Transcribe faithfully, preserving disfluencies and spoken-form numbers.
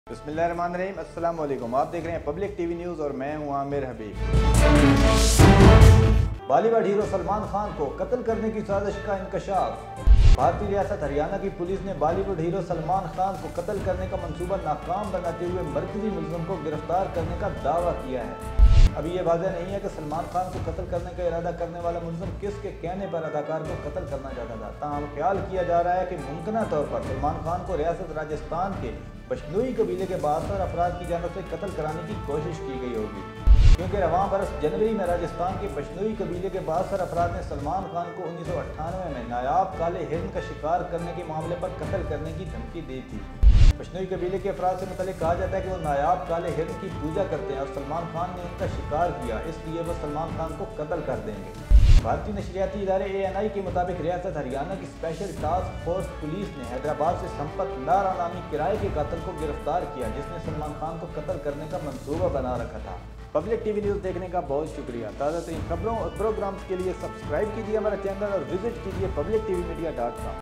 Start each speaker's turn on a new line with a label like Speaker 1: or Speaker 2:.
Speaker 1: बिस्मिल्लाहिर्रहमानिर्रहीम, अस्सलाम वालेकुम। आप देख रहे हैं पब्लिक टीवी न्यूज़ और मैं हूं आमिर हबीब। बॉलीवुड हीरो सलमान खान को कत्ल करने की साजिश का इंकशाफ। भारतीय रियासत हरियाणा की पुलिस ने बॉलीवुड हीरो सलमान खान को कत्ल करने का मंसूबा नाकाम बनाते हुए मरकजी मुलजिम को गिरफ्तार करने का दावा किया है। अभी ये वाज़ेह नहीं है कि सलमान खान को कत्ल करने का इरादा करने वाला मुलजिम किसके कहने पर अदाकार को कत्ल करना चाहता था। ताहम ख्याल किया जा रहा है कि मुमकिन तौर पर सलमान खान को रियासत राजस्थान के बशनोई कबीले के बहत्तर अफराद की जानब से कत्ल कराने की कोशिश की गई होगी, क्योंकि रवां बरस जनवरी में राजस्थान के बशनोई कबीले के बहत्तर अफराद ने सलमान खान को उन्नीस सौ अट्ठानवे में नायाब काले हिरन का शिकार करने के मामले पर कत्ल करने की धमकी दी थी। बशनोई कबीले के अफराद से मुतालिक कहा जाता है कि वो नायाब काले हिरन की पूजा करते हैं और सलमान खान ने उनका शिकार किया, इसलिए वो सलमान खान को कत्ल कर देंगे। भारतीय नशरियाती इदारे ए एन आई के मुताबिक रियासत हरियाणा की स्पेशल टास्क फोर्स पुलिस ने हैदराबाद से संपत लारा नामी किराए के कातिल को गिरफ्तार किया, जिसने सलमान खान को कत्ल करने का मंसूबा बना रखा था। पब्लिक टीवी न्यूज़ देखने का बहुत शुक्रिया। ताज़ा तरीन खबरों और प्रोग्राम्स के लिए सब्सक्राइब कीजिए हमारा चैनल और विजिट कीजिए public TV media dot com.